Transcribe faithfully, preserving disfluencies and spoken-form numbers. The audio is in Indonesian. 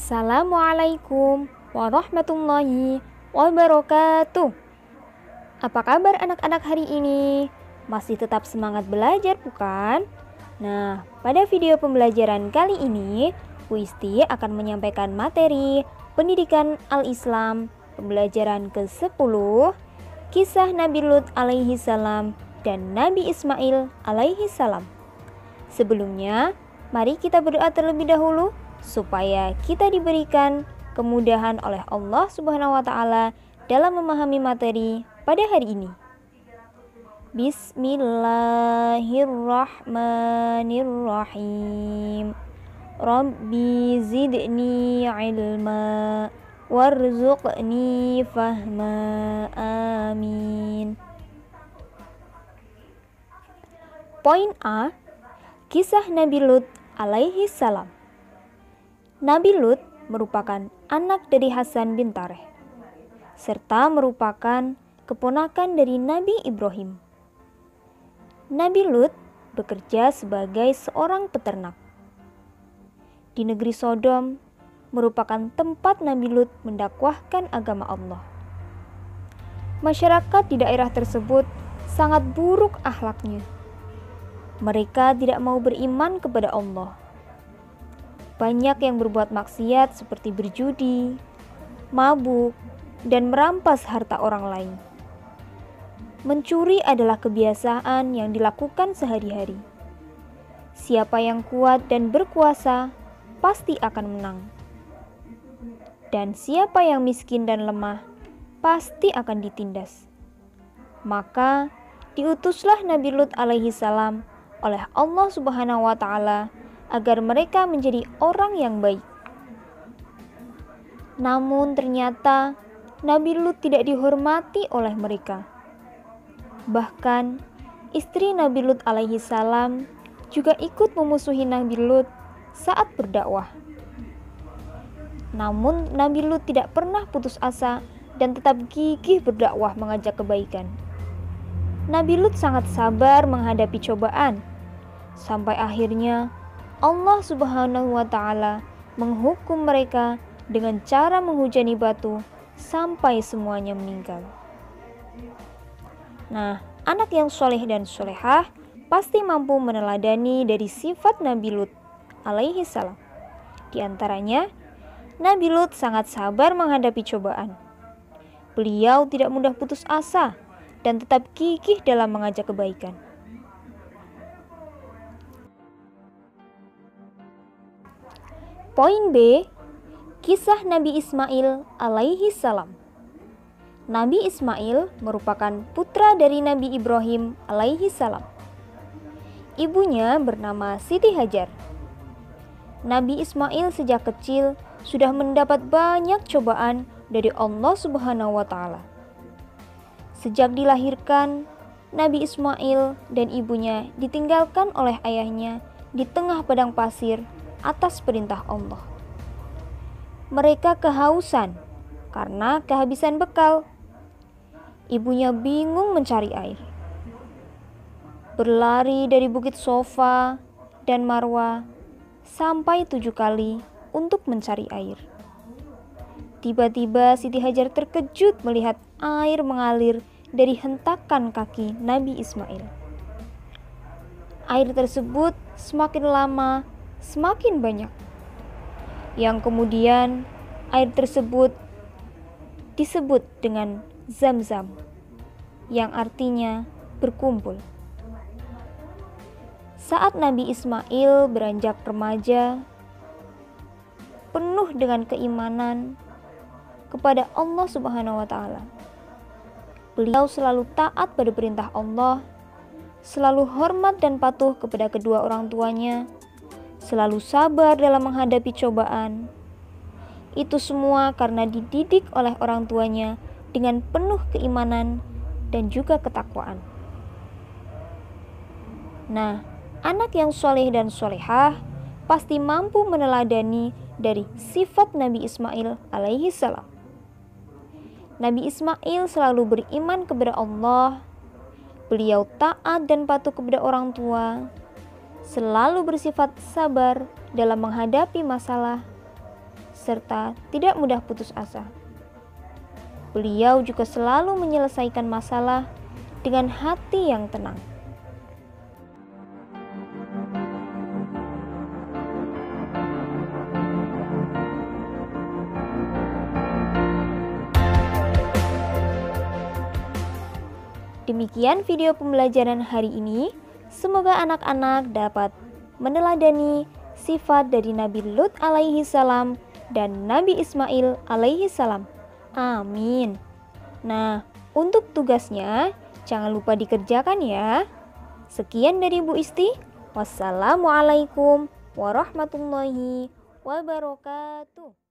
Assalamualaikum warahmatullahi wabarakatuh. Apa kabar anak-anak hari ini? Masih tetap semangat belajar bukan? Nah, pada video pembelajaran kali ini, Bu Isti akan menyampaikan materi pendidikan Al-Islam pembelajaran ke sepuluh, kisah Nabi Lut alaihi salam dan Nabi Ismail alaihi salam. Sebelumnya, mari kita berdoa terlebih dahulu supaya kita diberikan kemudahan oleh Allah Subhanahu wa taala dalam memahami materi pada hari ini. Bismillahirrahmanirrahim. Rabbi zidni ilma warzuqni fahma. Amin. Poin A. Kisah Nabi Lut alaihi salam. Nabi Lut merupakan anak dari Hasan bin Tareh, serta merupakan keponakan dari Nabi Ibrahim. Nabi Lut bekerja sebagai seorang peternak. Di negeri Sodom merupakan tempat Nabi Lut mendakwahkan agama Allah. Masyarakat di daerah tersebut sangat buruk akhlaknya. Mereka tidak mau beriman kepada Allah. Banyak yang berbuat maksiat seperti berjudi, mabuk, dan merampas harta orang lain. Mencuri adalah kebiasaan yang dilakukan sehari-hari. Siapa yang kuat dan berkuasa pasti akan menang. Dan siapa yang miskin dan lemah pasti akan ditindas. Maka diutuslah Nabi Lut alaihi salam oleh Allah Subhanahu wa taala agar mereka menjadi orang yang baik. Namun ternyata Nabi Lut tidak dihormati oleh mereka. Bahkan istri Nabi Lut alaihi salam juga ikut memusuhi Nabi Lut saat berdakwah. Namun Nabi Lut tidak pernah putus asa dan tetap gigih berdakwah mengajak kebaikan. Nabi Lut sangat sabar menghadapi cobaan, sampai akhirnya Allah Subhanahu wa taala menghukum mereka dengan cara menghujani batu sampai semuanya meninggal. Nah, anak yang soleh dan solehah pasti mampu meneladani dari sifat Nabi Lut alaihi salam. Di antaranya, Nabi Lut sangat sabar menghadapi cobaan. Beliau tidak mudah putus asa dan tetap gigih dalam mengajak kebaikan. Poin B. Kisah Nabi Ismail alaihi salam. Nabi Ismail merupakan putra dari Nabi Ibrahim alaihi salam. Ibunya bernama Siti Hajar. Nabi Ismail sejak kecil sudah mendapat banyak cobaan dari Allah Subhanahu wa taala. Sejak dilahirkan, Nabi Ismail dan ibunya ditinggalkan oleh ayahnya di tengah padang pasir atas perintah Allah. Mereka kehausan karena kehabisan bekal. Ibunya bingung mencari air. Berlari dari bukit Sofa dan Marwa sampai tujuh kali untuk mencari air. Tiba-tiba Siti Hajar terkejut melihat air mengalir dari hentakan kaki Nabi Ismail. Air tersebut semakin lama semakin banyak, yang kemudian air tersebut disebut dengan Zam-Zam, yang artinya berkumpul. Saat Nabi Ismail beranjak remaja, penuh dengan keimanan kepada Allah Subhanahu wa taala, beliau selalu taat pada perintah Allah, selalu hormat dan patuh kepada kedua orang tuanya, selalu sabar dalam menghadapi cobaan. Itu semua karena dididik oleh orang tuanya dengan penuh keimanan dan juga ketakwaan. Nah, anak yang soleh dan solehah pasti mampu meneladani dari sifat Nabi Ismail alaihi salam. Nabi Ismail selalu beriman kepada Allah. Beliau taat dan patuh kepada orang tua, selalu bersifat sabar dalam menghadapi masalah, serta tidak mudah putus asa. Beliau juga selalu menyelesaikan masalah dengan hati yang tenang. Demikian video pembelajaran hari ini. Semoga anak-anak dapat meneladani sifat dari Nabi Lut alaihi salam dan Nabi Ismail alaihi salam. Amin. Nah, untuk tugasnya jangan lupa dikerjakan ya. Sekian dari Bu Isti. Wassalamualaikum warahmatullahi wabarakatuh.